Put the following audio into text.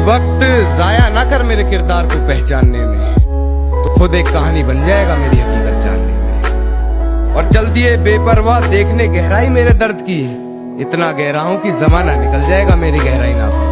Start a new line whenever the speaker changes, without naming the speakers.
वक्त जाया ना कर मेरे किरदार को पहचानने में, तो खुद एक कहानी बन जाएगा मेरी हकीकत जानने में। और चल दिए बेपरवाह देखने गहराई मेरे दर्द की, इतना गहरा हूं कि जमाना निकल जाएगा मेरी गहराई नाप।